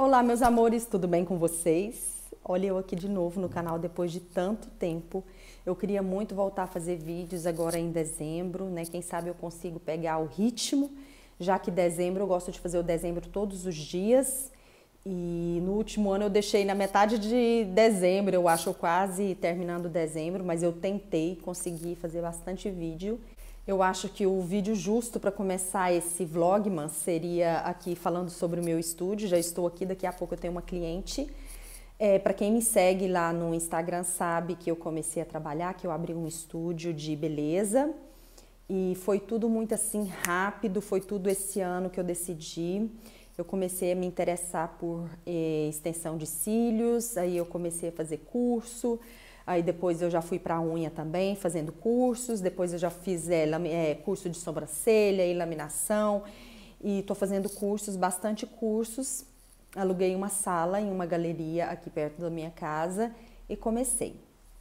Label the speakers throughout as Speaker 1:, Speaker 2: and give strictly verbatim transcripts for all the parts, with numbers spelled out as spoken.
Speaker 1: Olá, meus amores, tudo bem com vocês? Olha eu aqui de novo no canal depois de tanto tempo. Eu queria muito voltar a fazer vídeos agora em dezembro, né? Quem sabe eu consigo pegar o ritmo, já que dezembro eu gosto de fazer o dezembro todos os dias. E no último ano eu deixei na metade de dezembro, eu acho quase terminando dezembro, mas eu tentei conseguir fazer bastante vídeo. Eu acho que o vídeo justo para começar esse vlogmas seria aqui falando sobre o meu estúdio. Já estou aqui, daqui a pouco eu tenho uma cliente. É, para quem me segue lá no Instagram sabe que eu comecei a trabalhar, que eu abri um estúdio de beleza. E foi tudo muito assim rápido, foi tudo esse ano que eu decidi. Eu comecei a me interessar por eh, extensão de cílios, aí eu comecei a fazer curso. Aí depois eu já fui para a unha também, fazendo cursos. Depois eu já fiz é, é, curso de sobrancelha e laminação. E estou fazendo cursos, bastante cursos. Aluguei uma sala em uma galeria aqui perto da minha casa e comecei.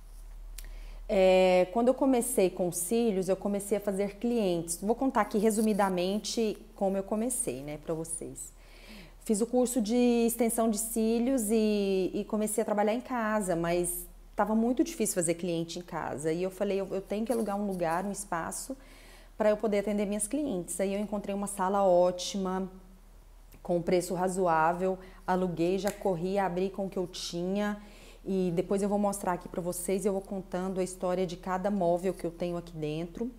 Speaker 1: É, quando eu comecei com cílios, eu comecei a fazer clientes. Vou contar aqui resumidamente como eu comecei, né, para vocês. Fiz o curso de extensão de cílios e, e comecei a trabalhar em casa, mas estava muito difícil fazer cliente em casa. E eu falei, eu, eu tenho que alugar um lugar, um espaço, para eu poder atender minhas clientes. Aí eu encontrei uma sala ótima, com um preço razoável, aluguei, já corri, abri com o que eu tinha. E depois eu vou mostrar aqui para vocês, eu vou contando a história de cada móvel que eu tenho aqui dentro.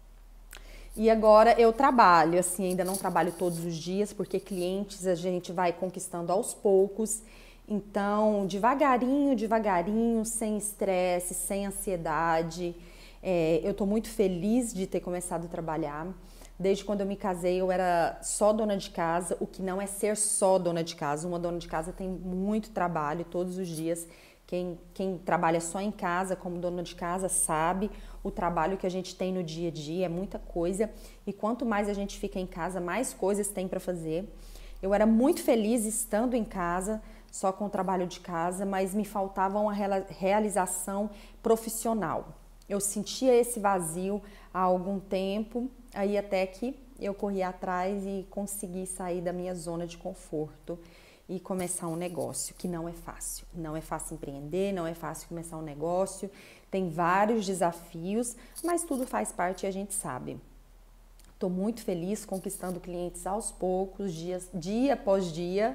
Speaker 1: E agora eu trabalho, assim, ainda não trabalho todos os dias, porque clientes a gente vai conquistando aos poucos. Então, devagarinho, devagarinho, sem estresse, sem ansiedade. É, eu tô muito feliz de ter começado a trabalhar. Desde quando eu me casei, eu era só dona de casa, o que não é ser só dona de casa. Uma dona de casa tem muito trabalho todos os dias. Quem, quem trabalha só em casa, como dona de casa, sabe o trabalho que a gente tem no dia a dia, é muita coisa. E quanto mais a gente fica em casa, mais coisas tem para fazer. Eu era muito feliz estando em casa, só com o trabalho de casa, mas me faltava uma realização profissional. Eu sentia esse vazio há algum tempo, aí até que eu corri atrás e consegui sair da minha zona de conforto e começar um negócio, que não é fácil. Não é fácil empreender, não é fácil começar um negócio, tem vários desafios, mas tudo faz parte e a gente sabe. Estou muito feliz conquistando clientes aos poucos, dias, dia após dia.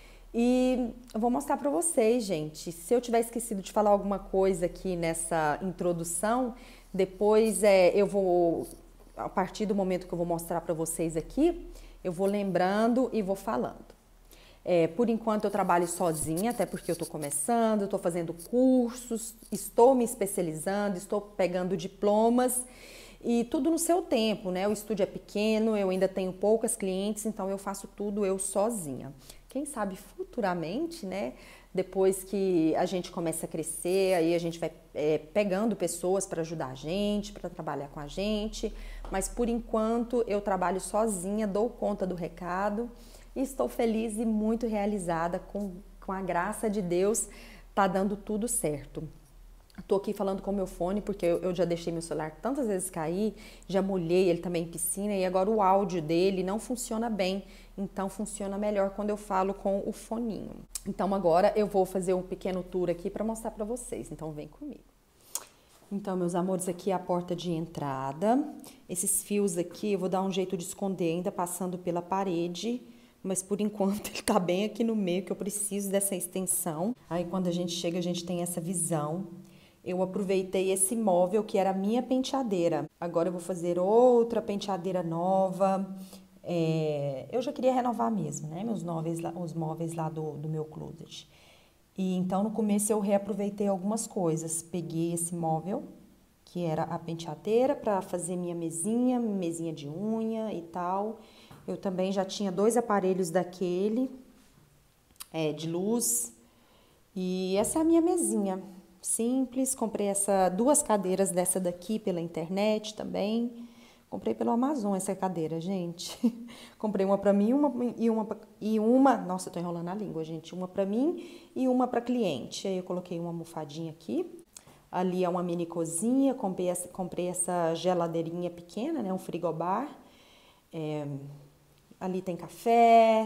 Speaker 1: E eu vou mostrar para vocês, gente. Se eu tiver esquecido de falar alguma coisa aqui nessa introdução, depois é, eu vou, a partir do momento que eu vou mostrar para vocês aqui, eu vou lembrando e vou falando. É, por enquanto eu trabalho sozinha, até porque eu estou começando, estou fazendo cursos, estou me especializando, estou pegando diplomas e tudo no seu tempo, né? O estúdio é pequeno, eu ainda tenho poucas clientes, então eu faço tudo eu sozinha. Quem sabe futuramente, né? Depois que a gente começa a crescer, aí a gente vai é, pegando pessoas para ajudar a gente, para trabalhar com a gente. Mas por enquanto eu trabalho sozinha, dou conta do recado e estou feliz e muito realizada com, com a graça de Deus, tá dando tudo certo. Estou aqui falando com o meu fone porque eu, eu já deixei meu celular tantas vezes cair, já molhei ele também em piscina e agora o áudio dele não funciona bem, então funciona melhor quando eu falo com o foninho. Então agora eu vou fazer um pequeno tour aqui para mostrar para vocês, então vem comigo. Então, meus amores, aqui é a porta de entrada. Esses fios aqui eu vou dar um jeito de esconder ainda passando pela parede, mas por enquanto ele tá bem aqui no meio que eu preciso dessa extensão. Aí quando a gente chega a gente tem essa visão. Eu aproveitei esse móvel que era a minha penteadeira. Agora eu vou fazer outra penteadeira nova. É, eu já queria renovar mesmo, né? Meus móveis, os móveis lá do, do meu closet. E então no começo eu reaproveitei algumas coisas. Peguei esse móvel, que era a penteadeira, para fazer minha mesinha, mesinha de unha e tal. Eu também já tinha dois aparelhos daquele, é, de luz. E essa é a minha mesinha. Simples, comprei essa, duas cadeiras dessa daqui pela internet também. Comprei pelo Amazon essa cadeira, gente. Comprei uma pra mim uma, e uma e uma, nossa, eu tô enrolando a língua, gente. Uma pra mim e uma pra cliente. Aí eu coloquei uma almofadinha aqui. Ali é uma mini cozinha, comprei essa, comprei essa geladeirinha pequena, né, um frigobar. É, ali tem café,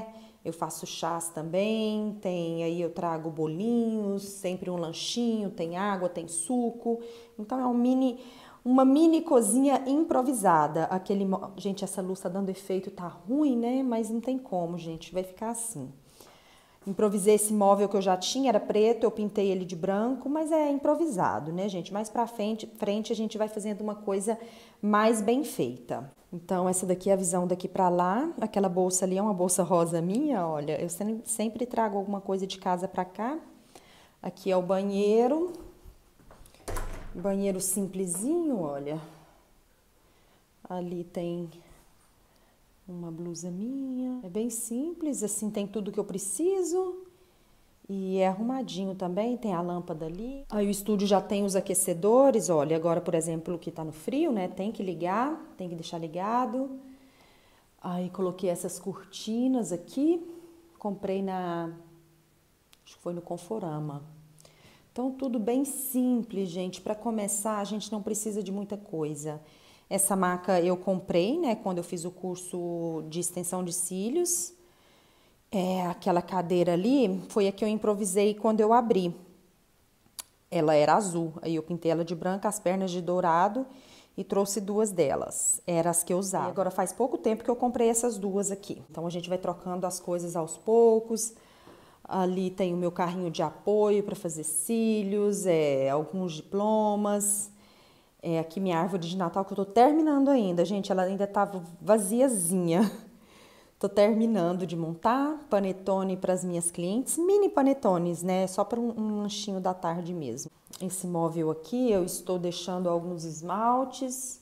Speaker 1: Eu faço chás também, tem aí eu trago bolinhos, sempre um lanchinho, tem água, tem suco. Então é um mini, uma mini cozinha improvisada. Aquele, gente, essa luz tá dando efeito, tá ruim, né? Mas não tem como, gente, vai ficar assim. Improvisei esse móvel que eu já tinha, era preto, eu pintei ele de branco, mas é improvisado, né, gente? Mais pra frente, frente a gente vai fazendo uma coisa mais bem feita. Então, essa daqui é a visão daqui pra lá. Aquela bolsa ali é uma bolsa rosa minha, olha. Eu sempre trago alguma coisa de casa pra cá. Aqui é o banheiro. Banheiro simplesinho, olha. Ali tem uma blusa minha. É bem simples, assim, tem tudo que eu preciso. E é arrumadinho também, tem a lâmpada ali. Aí o estúdio já tem os aquecedores, olha, agora, por exemplo, que tá no frio, né, tem que ligar, tem que deixar ligado. Aí coloquei essas cortinas aqui, comprei na, acho que foi no Conforama. Então, tudo bem simples, gente. Para começar, a gente não precisa de muita coisa. Essa maca eu comprei, né, quando eu fiz o curso de extensão de cílios. É, aquela cadeira ali foi a que eu improvisei quando eu abri. Ela era azul, aí eu pintei ela de branca, as pernas de dourado e trouxe duas delas. Eram as que eu usava. E agora faz pouco tempo que eu comprei essas duas aqui. Então a gente vai trocando as coisas aos poucos. Ali tem o meu carrinho de apoio para fazer cílios, é, alguns diplomas. É, aqui minha árvore de Natal que eu tô terminando ainda, gente, ela ainda tava vaziazinha. Tô terminando de montar panetone para as minhas clientes, mini panetones, né? Só para um, um lanchinho da tarde mesmo. Esse móvel aqui eu estou deixando alguns esmaltes.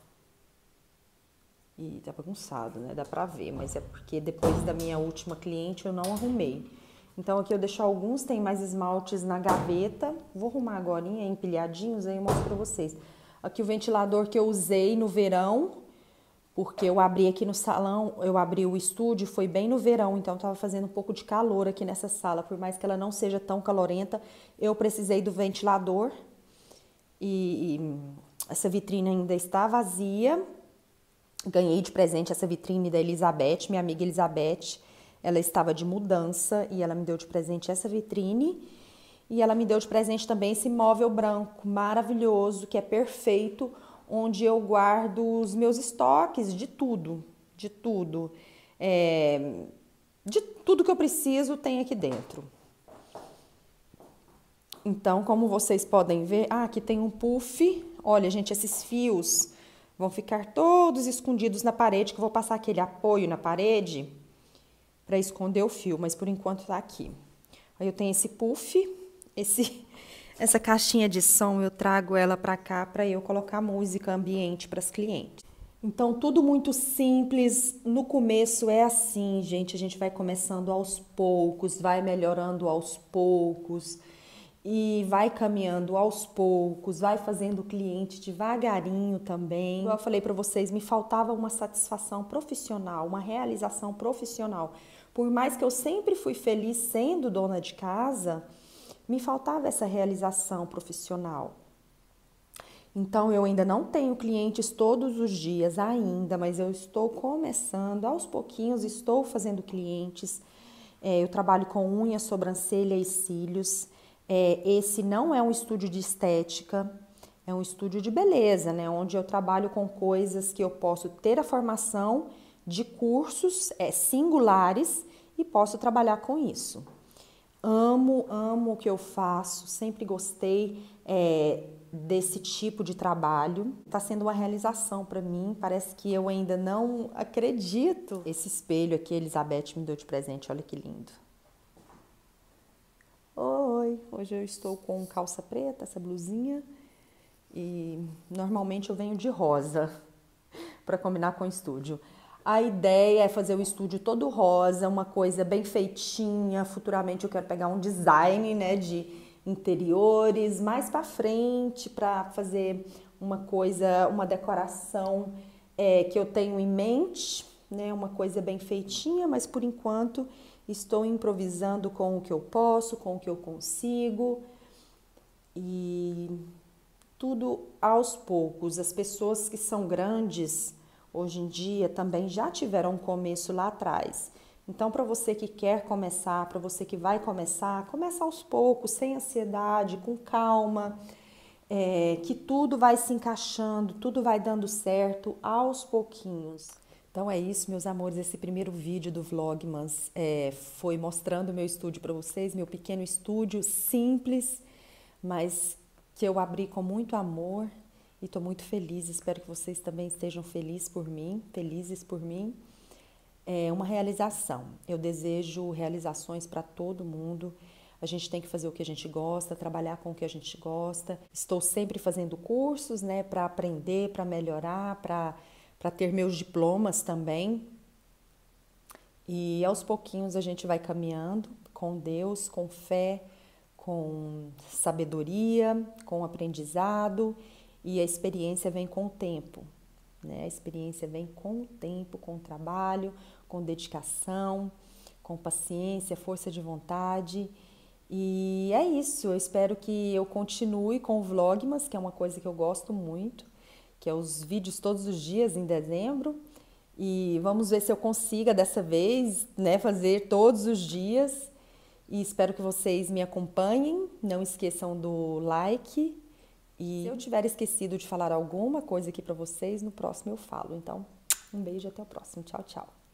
Speaker 1: E tá bagunçado, né? Dá pra ver, mas é porque depois da minha última cliente eu não arrumei. Então aqui eu deixo alguns, tem mais esmaltes na gaveta. Vou arrumar agora, empilhadinhos, aí eu mostro pra vocês. Aqui o ventilador que eu usei no verão. Porque eu abri aqui no salão, eu abri o estúdio, foi bem no verão, então tava fazendo um pouco de calor aqui nessa sala. Por mais que ela não seja tão calorenta, eu precisei do ventilador. E, e essa vitrine ainda está vazia. Ganhei de presente essa vitrine da Elizabeth, minha amiga Elizabeth. Ela estava de mudança e ela me deu de presente essa vitrine. E ela me deu de presente também esse móvel branco maravilhoso, que é perfeito, onde eu guardo os meus estoques de tudo, de tudo. É, de tudo que eu preciso tem aqui dentro. Então, como vocês podem ver, ah, aqui tem um puff. Olha, gente, esses fios vão ficar todos escondidos na parede, que eu vou passar aquele apoio na parede para esconder o fio, mas por enquanto tá aqui. Aí eu tenho esse puff, esse... Essa caixinha de som, eu trago ela para cá para eu colocar música ambiente para as clientes. Então, tudo muito simples. No começo é assim, gente. A gente vai começando aos poucos, vai melhorando aos poucos e vai caminhando aos poucos, vai fazendo o cliente devagarinho também. Como eu falei para vocês, me faltava uma satisfação profissional, uma realização profissional. Por mais que eu sempre fui feliz sendo dona de casa, me faltava essa realização profissional. Então, eu ainda não tenho clientes todos os dias ainda, mas eu estou começando, aos pouquinhos estou fazendo clientes. É, eu trabalho com unha, sobrancelha e cílios. É, esse não é um estúdio de estética, é um estúdio de beleza, né? Onde eu trabalho com coisas que eu posso ter a formação de cursos é, singulares e posso trabalhar com isso. Amo, amo o que eu faço, sempre gostei é, desse tipo de trabalho. Tá sendo uma realização para mim, parece que eu ainda não acredito. Esse espelho aqui, a Elizabeth me deu de presente, olha que lindo. Oi, hoje eu estou com calça preta, essa blusinha, e normalmente eu venho de rosa para combinar com o estúdio. A ideia é fazer o estúdio todo rosa, uma coisa bem feitinha. Futuramente eu quero pegar um design, né, de interiores mais para frente para fazer uma coisa, uma decoração é, que eu tenho em mente, né, uma coisa bem feitinha, mas por enquanto estou improvisando com o que eu posso, com o que eu consigo e tudo aos poucos. As pessoas que são grandes hoje em dia também já tiveram um começo lá atrás. Então, para você que quer começar, para você que vai começar, começa aos poucos, sem ansiedade, com calma, é, que tudo vai se encaixando, tudo vai dando certo aos pouquinhos. Então é isso, meus amores, esse primeiro vídeo do Vlogmas é, foi mostrando o meu estúdio para vocês, meu pequeno estúdio, simples, mas que eu abri com muito amor e estou muito feliz, espero que vocês também estejam felizes por mim, felizes por mim. É uma realização, eu desejo realizações para todo mundo. A gente tem que fazer o que a gente gosta, trabalhar com o que a gente gosta. Estou sempre fazendo cursos, né, para aprender, para melhorar, para para ter meus diplomas também. E aos pouquinhos a gente vai caminhando com Deus, com fé, com sabedoria, com aprendizado, e a experiência vem com o tempo, né? A experiência vem com o tempo, com o trabalho, com dedicação, com paciência, força de vontade. E é isso, eu espero que eu continue com o Vlogmas, que é uma coisa que eu gosto muito, que é os vídeos todos os dias em dezembro. E vamos ver se eu consiga dessa vez, né, fazer todos os dias. E espero que vocês me acompanhem, não esqueçam do like. E se eu tiver esquecido de falar alguma coisa aqui para vocês, no próximo eu falo. Então, um beijo e até o próximo. Tchau, tchau.